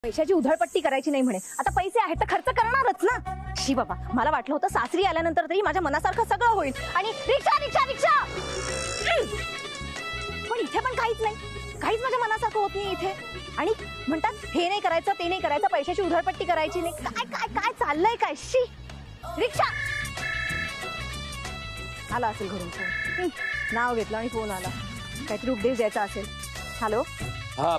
पैशाची उधळपट्टी करायची नाही म्हणे. आता पैसे आहेत तर खर्च करणारच ना. शी बाबा, मला वाटलं होतं सासरी आल्यानंतर तरी माझ्या मनासारखं सगळं होईल आणि रिक्षा रिक्षा रिक्षा, पण इथे पण काहीच नाही. काहीच माझ्या मनासारखं होत नाही इथे. आणि म्हणतात हे नाही करायचं ते नाही करायचं, पैशाची उधळपट्टी करायची नाही. काय काय काय चाललंय काय? शी. रिक्षा आला असेल घरून फोन. नाव घेतलं आणि फोन आला. काहीतरी उपदेश द्यायचा असेल. हॅलो. हा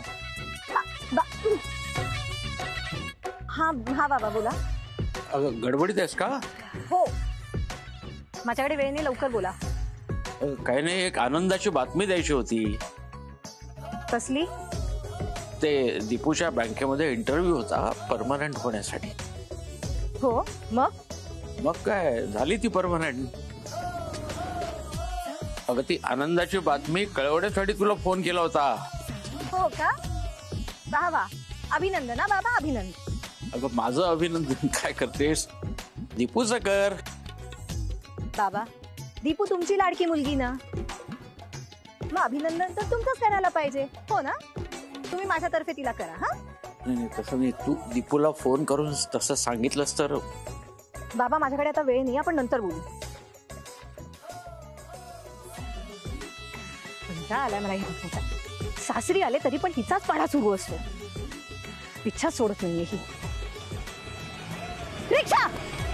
हा हा बाबा बोला. गडबडीत आहेस का? हो, माझ्याकडे वेळ नाही, लवकर बोला. काही नाही, एक आनंदाची बातमी द्यायची होती. कसली? ते दीपूच्या बँकेमध्ये इंटरव्ह्यू होता परमनंट होण्यासाठी. हो, मग काय झाली ती परमनंट. अगं ती आनंदाची बातमी कळवण्यासाठी तुला फोन केला होता. हो का? वा वा, अभिनंदन हा बाबा, अभिनंदन. अगं माझं अभिनंदन काय करतेस, दीपूचं कर. बाबा, दीपू तुमची लाडकी मुलगी ना, मग अभिनंदन तर तुमचंच करायला पाहिजे. हो ना? तुम्ही माझ्यातर्फे तिला करा. हा नाही तसं नाही, तू दीपूला फोन करून तसं सांगितलंस तर. बाबा माझ्याकडे आता वेळ नाही, आपण नंतर बोलू. कंटाळा आलाय मला ह्या. सासरी आले तरी पण हिचाच पाढा सुरू असतो. इच्छा सोडत नाहीये ही. रिक्षा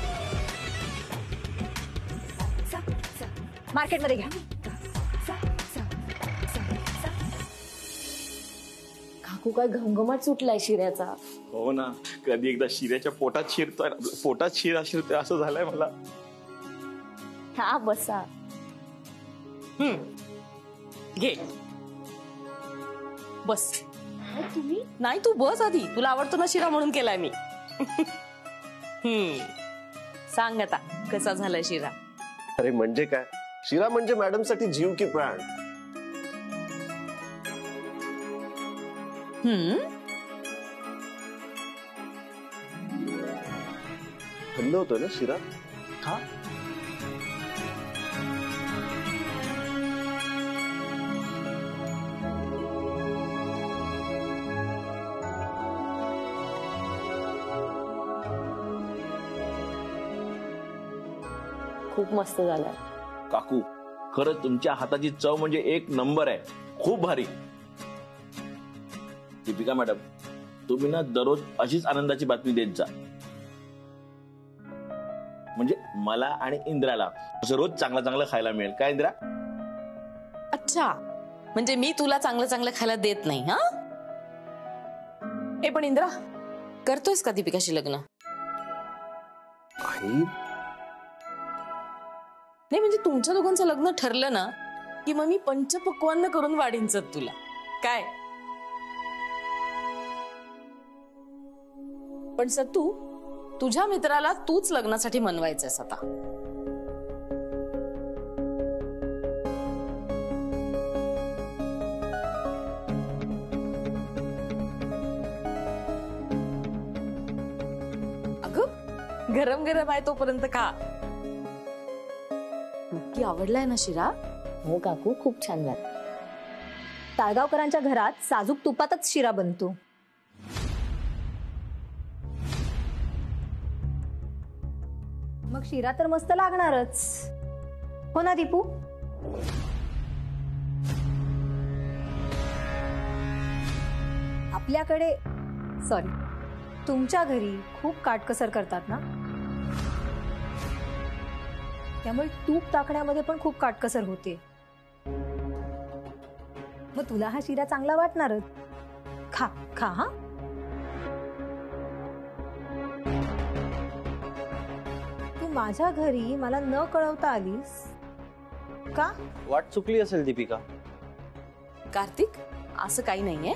मार्केटमध्ये घ्या. काकू काय घमघमाट सुटलाय शिऱ्याचा. हो ना, कधी एकदा शिऱ्याच्या पोटात शिरतोय, पोटात शिरा शिरतोय असं झालंय मला. हा बसा. घे बस. तुम्ही नाही तू बस आधी, तुला आवडतो ना शिरा म्हणून केलाय मी. सांग आता कसा झालाय शिरा. अरे म्हणजे काय, शिरा म्हणजे मॅडम साठी जीव की प्राण. थंड होतो ना शिरा. हा खूप मस्त झालाय काकू, खरंच तुमच्या हाताची चव म्हणजे एक नंबर आहे. खूप भारी. दीपिका मॅडम, तुम्ही ना दररोज अशीच आनंदाची बातमी देत जा. म्हणजे मला आणि इंद्राला असं रोज चांगलं चांगलं खायला मिळेल. काय इंद्रा? अच्छा, म्हणजे मी तुला चांगलं चांगलं खायला देत नाही. हा ए पण इंद्रा, करतोयस का दीपिकाशी लग्न? आई नाही म्हणजे तुमच्या दोघांचं लग्न ठरलं ना की मग मी पंचपक्वान्न करून वाढींच तुला. काय पण सत्तू, तुझ्या मित्राला तूच लग्नासाठी मनवायचंयस आता. अगं गरम गरम आहे तोपर्यंत खा. नक्की आवडलाय ना शिरा? हो काकू, खूप छान झाला. ताळगावकरांच्या घरात साजूक तुपातच शिरा बनतो. मग शिरा तर मस्त लागणारच. हो ना दीपू? आपल्याकडे सॉरी, तुमच्या घरी खूप काटकसर करतात ना, त्यामुळे तूप टाकण्यामध्ये पण खूप काटकसर होते. मग तुला हा शिरा चांगला वाटणारच. खा खा. हा तू माझ्या घरी मला न कळवता आलीस का? वाट चुकली असेल दीपिका. कार्तिक, असं काही नाहीये.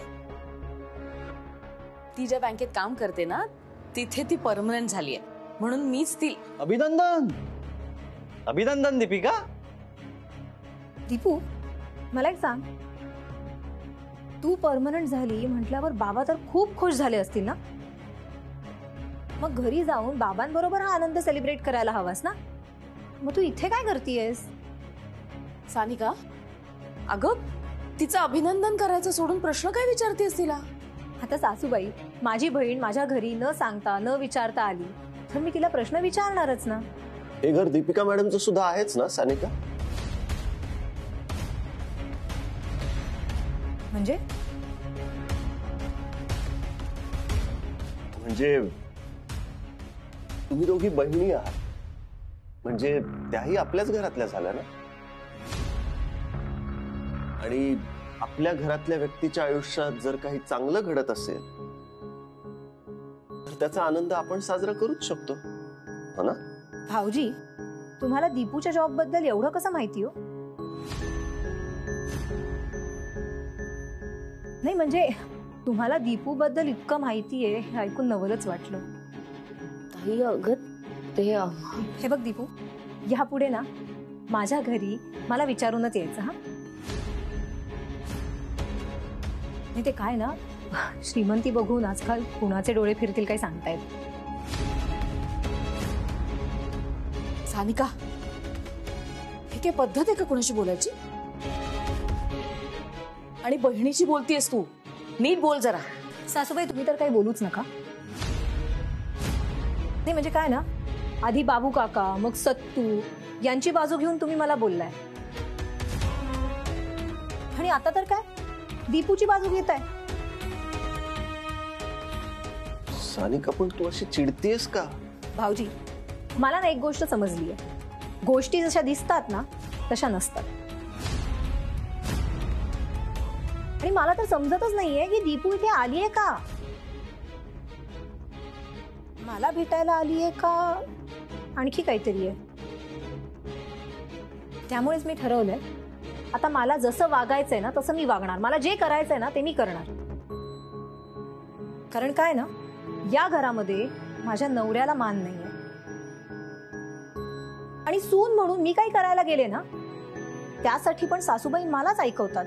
ती ज्या बँकेत काम करते ना तिथे ती परमनंट झालीये म्हणून मीच ती. अभिनंदन. अभिनंदन दीपिका. दीपू, मला एक सांग, तू परमनंट झाली म्हटल्यावर बाबा तर खूप खुश झाले असतील ना? मग घरी जाऊन बाबांबरोबर हा आनंद सेलिब्रेट करायला हवास ना? मग तू इथे काय करतीयस? सानिका, अगं तिचं अभिनंदन करायचं सोडून प्रश्न काय विचारतेस तिला? आता सासूबाई माझी बहीण माझ्या घरी न सांगता न विचारता आली तर मी तिला प्रश्न विचारणारच ना. हे घर दीपिका मॅडमचं सुद्धा आहेच ना सानिका? म्हणजे म्हणजे तुम्ही दोघी बहिणी आहात म्हणजे त्याही आपल्याच घरातल्या झाल्या ना. आणि आपल्या घरातल्या व्यक्तीच्या आयुष्यात जर काही चांगलं घडत असेल तर त्याचा आनंद आपण साजरा करूच शकतो, हो ना? भाऊजी, तुम्हाला दीपूच्या जॉब बद्दल एवढं कसं माहिती हो? नाही म्हणजे तुम्हाला दीपू बद्दल इतकं माहिती आहे हे ऐकून नवलच वाटलं. ताई अगं ते हे बघ दीपू, यापुढे ना माझ्या घरी मला विचारूनच यायचं. हा, नाही ते काय ना, श्रीमंती बघून आजकाल कुणाचे डोळे फिरतील काही सांगतायत. सानिका, हे काय पद्धत आहे का कोणाशी बोलायची? आणि बहिणीशी बोलतीयस तू, नीट बोल जरा. सासूबाई तुम्ही तर काही बोलूच नका. नाही म्हणजे काय ना, आधी बाबू काका मग सत्तू यांची बाजू घेऊन तुम्ही मला बोललाय आणि आता तर काय दीपूची बाजू घेताय. सानिका पण तू अशी चिडतीयस का? भाऊजी, मला ना एक गोष्ट समजली आहे, गोष्टी जशा दिसतात ना तशा नसतात. आणि मला तर समजतच नाहीये की दीपू इथे आलीये का, मला भेटायला आलीये का आणखी काहीतरी आहे. त्यामुळेच मी ठरवलंय आता मला जसं वागायचंय ना तसं मी वागणार. मला जे करायचंय ना ते मी करणार. कारण काय ना, या घरामध्ये माझ्या नवऱ्याला मान नाहीये आणि सून म्हणून मी काही करायला गेले ना त्यासाठी पण सासूबाई मलाच ऐकवतात.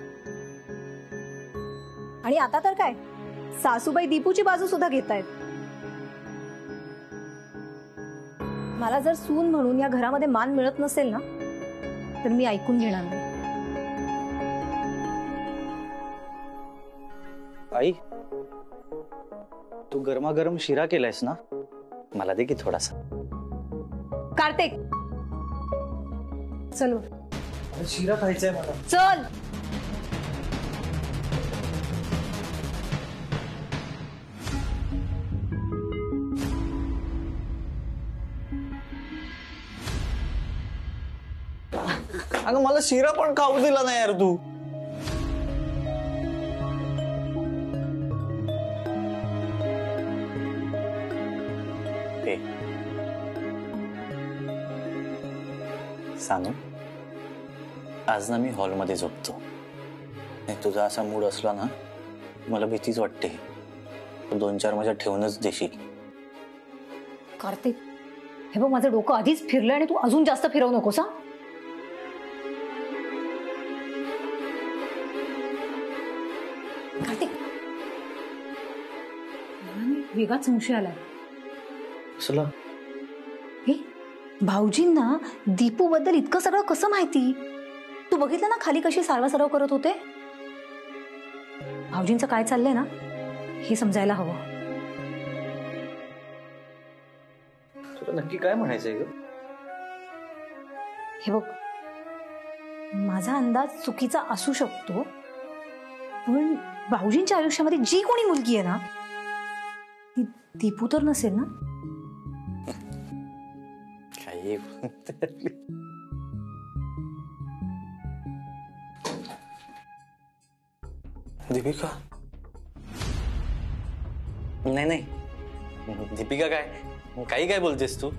आणि आता तर काय सासूबाई दीपूची बाजू सुद्धा घेतायत. मला जर सून म्हणून या घरामध्ये मान मिळत नसेल ना तर मी ऐकून घेणार नाही. आई, तू गरमागरम शिरा केलायस ना, मला दे की थोडासा. कार्तिक चल शिरा खायचाय मला. चल. अगं मला शिरा पण खाऊ दिला नाही यार तू. सानू, आज ना मी हॉलमध्ये झोपतो. नाही तुझा असा मूड असला ना मला भीतीच वाटते. 2-4 माझ्या ठेवूनच देशील. कार्तिक, हे बघ माझं डोकं आधीच फिरलं आणि तू अजून जास्त फिरवू नकोस. हा, कार्तिक, मला ना एक वेगळाच संशय आलाय. असला हे भाऊजींना दीपू बद्दल इतकं सगळं कसं माहिती? तू बघितलं ना खाली कशी सारवासारव करत होते. भाऊजींचं काय चाललंय ना हे समजायला हवं. तुला नक्की काय म्हणायचंय ग? हे बघ, माझा अंदाज चुकीचा असू शकतो पण भाऊजींच्या आयुष्यामध्ये जी कोणी मुलगी आहे ना ती दीपू तर नसेल ना? काही दीपिका? नाही नाही दीपिका काय काही बोलतेस तू?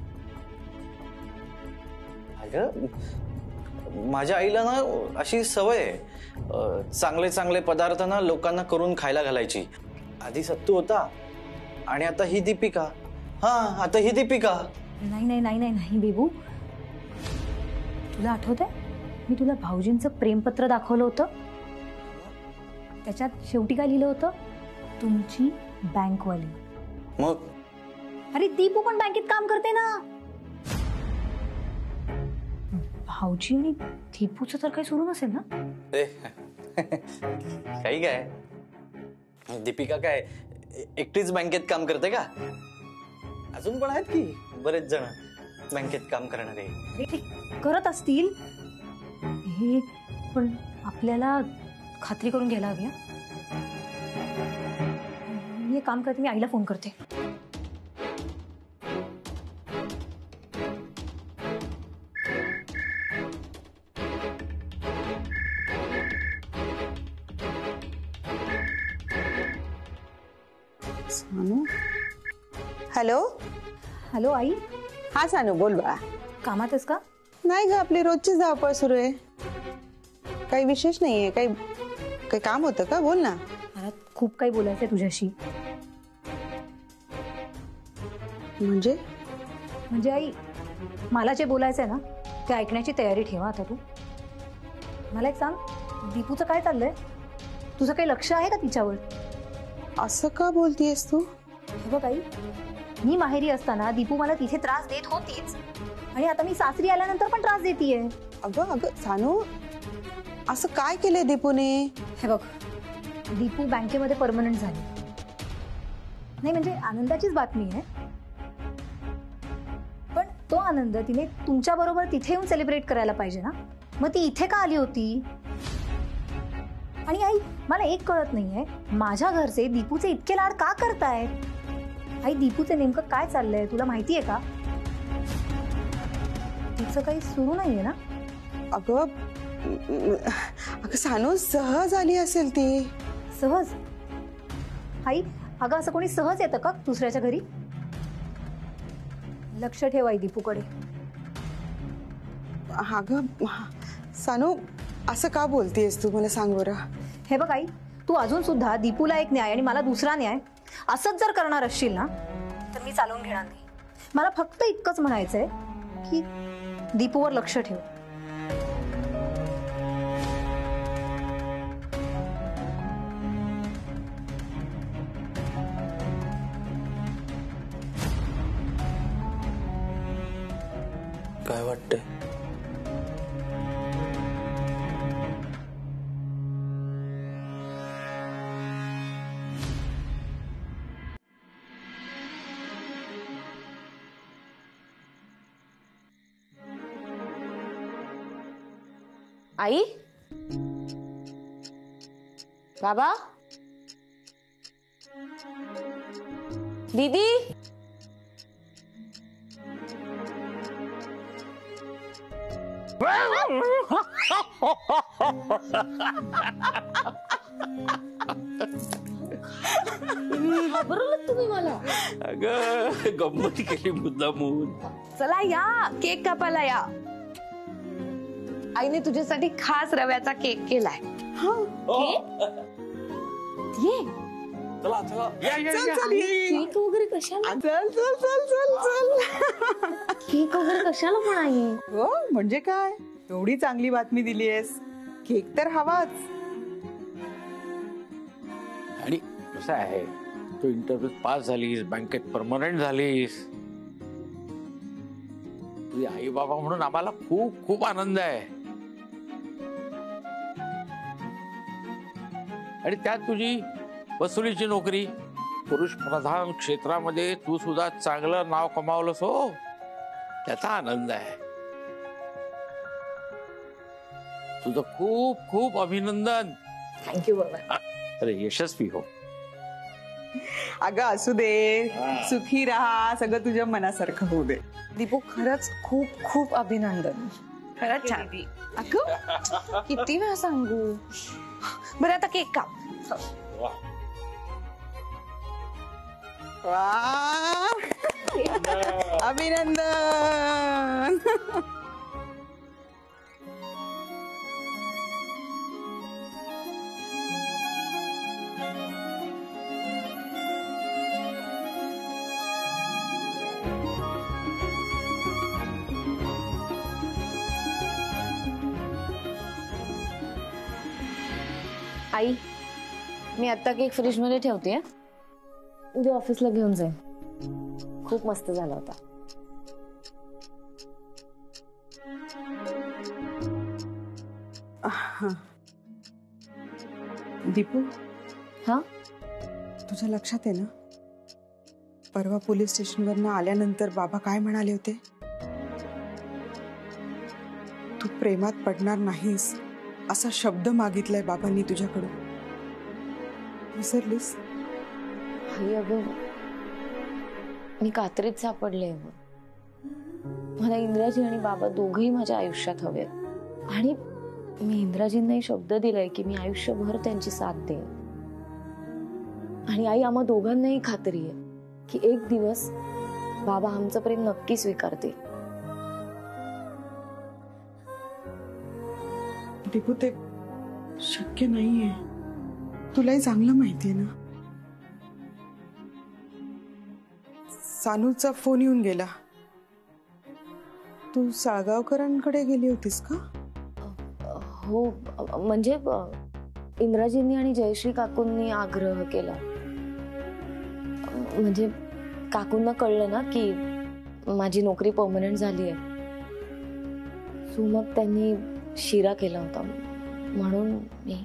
अगं माझ्या आईला ना अशी सवय आहे, चांगले चांगले पदार्थ ना लोकांना करून खायला घालायची. आधी सत्तू होता आणि आता ही दीपिका. हा, आता ही दीपिका. नाही नाही नाही नाही नाही बेबू, तुला आठवतंय मी तुला भाऊजींचं प्रेमपत्र दाखवलं होतं. त्याच्यात शेवटी काय लिहिलं होतं? तुमची बँकवाली. मग अरे दीपू पण बँकेत काम करते ना. भाऊजी आणि दीपूचं तर काही सुरू नसेल ना? काही काय दीपिका काय एकटीच बँकेत काम करते का? अजून पण आहेत की बरेच जण बँकेत काम करणारे. अरे ते करत असतील हे, पण आपल्याला खात्री करून घ्यायला हवी. मी एक काम करते, मी आईला फोन करते. सानू. हॅलो. हॅलो आई, हा सानू बोल बा. कामात आहेस का? नाही ग, आपली रोजची धावपळ सुरू आहे. काही विशेष नाहीये. काही काम होतं का? बोल ना. मला खूप काही बोलायचंय तुझ्याशी. म्हणजे आई, मला जे बोलायचंय ना ते ऐकण्याची तयारी ठेवा आता. तू मला एक सांग, दीपूचं काय चाललंय? तुझं काही लक्ष आहे का तिच्यावर? असं का बोलतीयस तू? हे बघ आई, मी माहेरी असताना दीपू मला तिथे त्रास देत होतीच, आणि आता मी सासरी आल्यानंतर पण त्रास देतीये. अगं सानू, असं काय केलंय दीपूने? हे बघ, दीपू बँकेमध्ये परमनंट झाली. नाही म्हणजे आनंदाचीच बातमी आहे, पण तो आनंद तिने तुमच्या बरोबर तिथे येऊन सेलिब्रेट करायला पाहिजे ना. मग ती इथे का आली होती? आणि आई, मला एक कळत नाहीये, माझ्या घरचे दीपूचे इतके लाड का करतायत? आई, दीपूचे नेमकं काय चाललंय तुला माहितीये का? तिचं काही सुरू नाहीये ना? अगं सानू, सहज आली असेल ती. सहज? आई अगं, असं कोणी सहज येतं का दुसऱ्याच्या घरी? लक्ष ठेव आई दीपूकडे. अगं सानू, असं का बोलतेयस तू, मला सांग बरं. हे बघ आई, तू अजून सुद्धा दीपूला एक न्याय आणि मला दुसरा न्याय असंच जर करणार असशील ना, तर मी चालवून घेणार नाही. मला फक्त इतकंच म्हणायचंय की दीपूवर लक्ष ठेव. काय वाटतंय? आई, बाबा, दीदी. घाबरवलं तुम्ही मला. अगं गंमत केली मुद्दामून. चला या, केक कापायला या. आईने तुझ्यासाठी खास रव्याचा केक केलाय. ये. चला चला, या, या, या. केक वगैरे कशाला? चल चल चल चल चल. केक वगैरे कशाला पण आई? हो म्हणजे काय, एवढी चांगली बातमी दिलीयस, केक तर हवाच. आणि कसं आहे, तू इंटरव्ह्यू पास झालीस, बँकेत परमनंट झालीस. तुझे आई बाबा म्हणून आम्हाला खूप खूप आनंद आहे. आणि त्यात तुझी वसुलीची नोकरी, पुरुष प्रधान क्षेत्रामध्ये तू सुद्धा चांगलं नाव कमावलंस हो, त्याचा आनंद आहे. तुझं खूप खूप अभिनंदन. थँक्यू बाबा. अरे यशस्वी हो. अगं असू दे, सुखी राहा, सगळं तुझ्या मनासारखं होऊ दे. दीपू, खरंच खूप खूप अभिनंदन. खरंच छान. अगं किती वेळा सांगू. बरं आता केक काप. वा, अभिनंदन. आई, मी आता केक फ्रीज मध्ये ठेवते. उद्या ऑफिसला घेऊन जाईन. खूप मस्त झाला होता. दीपू, हा, तुझ्या लक्षात आहे ना परवा पोलीस स्टेशनवरनं आल्यानंतर बाबा काय म्हणाले होते? तू प्रेमात पडणार नाहीस असा शब्द मागितलाय बाबांनी तुझ्याकडून. विसरलीस? आई अगं, मी कात्रीत सापडले. मला इंद्राजी आणि बाबा दोघही माझ्या आयुष्यात हवेत आणि मी इंद्राजींनाही शब्द दिलाय की मी आयुष्यभर त्यांची साथ देईन. आणि आई, आम्हा दोघांनाही खात्री आहे की एक दिवस बाबा आमचं प्रेम नक्की स्वीकारतील. दीपू, ते शक्य नाहीये. तुलाही चांगलं माहितीये ना. सानूचा फोन येऊन गेला. तू साळगावकरांकडे गेली होतीस का? हो, म्हणजे इंद्राजींनी आणि जयश्री काकूंनी आग्रह केला. म्हणजे काकूंना कळलं ना की माझी नोकरी परमनंट झाली आहे, सो मग त्यांनी शिरा केला होता म्हणून मी.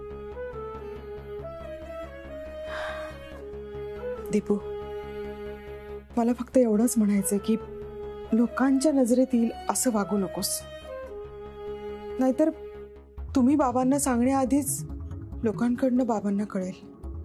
दीपू, मला फक्त एवढंच म्हणायचंय की लोकांच्या नजरेत येईल असं वागू नकोस. नाहीतर तुम्ही बाबांना सांगण्याआधीच लोकांकडनं बाबांना कळेल.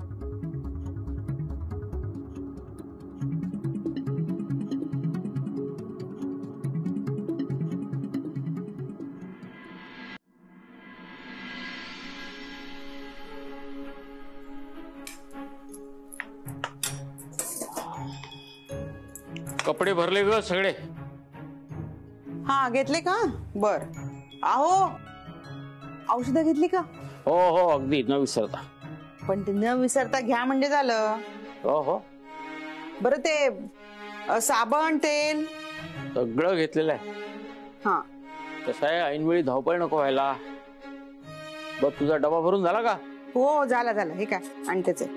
कपडे भरले ग सगळे? हा, घेतले का? बर. अहो, औषधं घेतली का? हो हो, अगदी न विसरता. पण ते न विसरता घ्या म्हणजे झालं. हो हो, बरं, ते साबण, तेल सगळं घेतलेलं आहे. हा. कसं आहे, ऐनवेळी धावपळ नको व्हायला. बघ, तुझा डबा भरून झाला का? हो, झाला झाला. हे काय आणतेच आहे.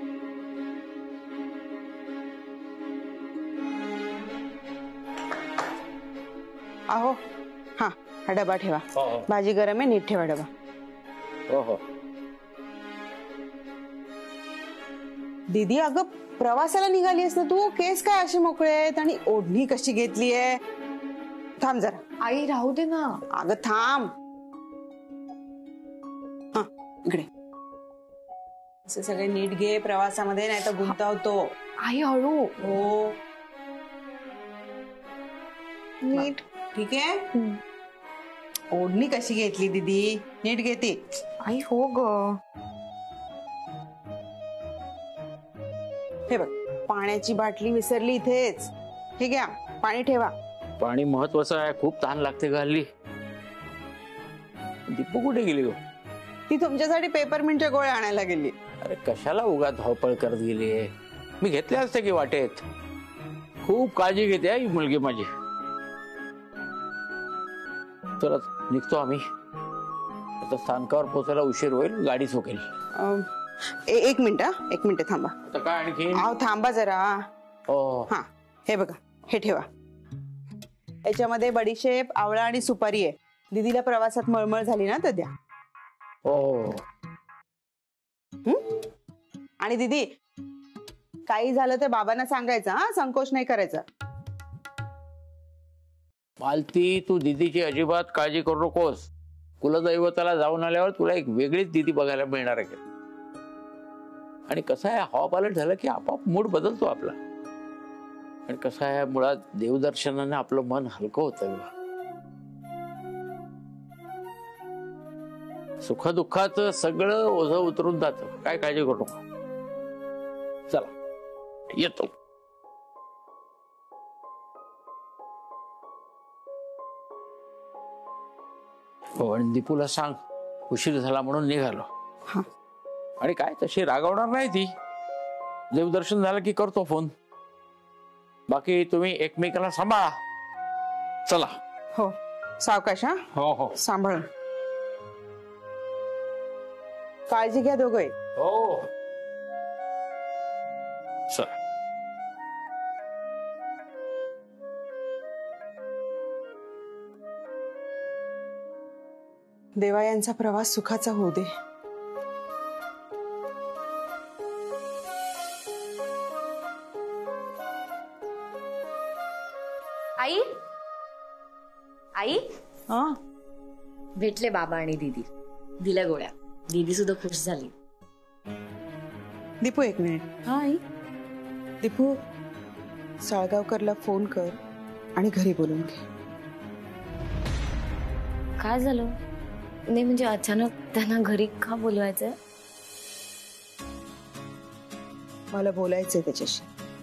अहो, हा, हा डबा ठेवा. हो हो भाजी गरम आहे, नीट ठेवा डबा. हो हो. दीदी, अगं प्रवासाला निघालीस ना तू? केस काय असे मोकळे आहेत आणि ओढणी कशी घेतलीये? थांब जरा. आई राहू दे ना. अगं थांब. हा, इकडे. असं सगळे नीट घे प्रवासामध्ये, नाही तर गुंतावतो. आई हळू. हो, नीट. ठीक आहे. ओढणी कशी घेतली दीदी? नीट घेते. आई हो ग. हे बघ, पाण्याची बाटली विसरली इथेच. हे घ्या, पाणी ठेवा. पाणी महत्वाचं आहे, खूप तहान लागते ग हल्ली. दीपू कुठे गेली गो? ती तुमच्यासाठी पेपरमिंटच्या गोळ्या आणायला गेली. अरे कशाला उगा धावपळ करत गेली? मी घेतले असते की वाटेत. खूप काळजी घेते ही मुलगी माझी. चला निघतो आम्ही. आता स्थानकावर पोहोचायला उशीर होईल, गाडी चुकेल. एक मिनिट, एक मिनिट थांबा. आता काय आणखी? अहो थांबा जरा. हो. हा, हे बघा, हे ठेवा. याच्यामध्ये बडीशेप, आवळा आणि सुपारी आहे. दीदीला प्रवासात मळमळ झाली ना तर द्या. हो. आणि दीदी, काही झालं तर बाबांना सांगायचं, हा, संकोच नाही करायचा. मालती, तू दीदीची अजिबात काळजी करू नकोस. कुलदैवताला जाऊन आल्यावर तुला एक वेगळीच दीदी बघायला मिळणार आहे. आणि कसं आहे, हवा पालट झालं की आपोआप मूड बदलतो आपला. आणि कसं आहे, मुळात देवदर्शनाने आपलं मन हलकं होतं. सुखदुःखात सगळं ओझं उतरून जातं. काय काळजी करू नका. चला येतो. हो, आणि दीपूला सांग उशीर झाला म्हणून निघालो. हा. आणि काय तशी रागवणार नाही ती. देवदर्शन झालं की करतो फोन. बाकी तुम्ही एकमेकाला सांभाळा. चला. हो, सावकाश. हा. हो हो. सांभाळ. काळजी घ्या दोघे. हो. चला. देवा यांचा प्रवास सुखाचा होऊ दे. आई आई हा भेटले बाबा आणि दीदी, दिल्या गोळ्या. दीदी सुद्धा खुश झाली. दीपू एक मिनिट. हा आई. दीपू साळगावकरला फोन कर आणि घरी बोलून घे. काय झालं? नाही म्हणजे अचानक त्यांना घरी का बोलवायचंय? मला बोलायचंय त्याच्याशी.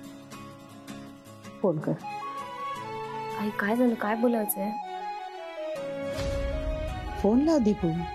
फोन कर. आई काय झालं? काय बोलायचंय? फोन लाव दीपू.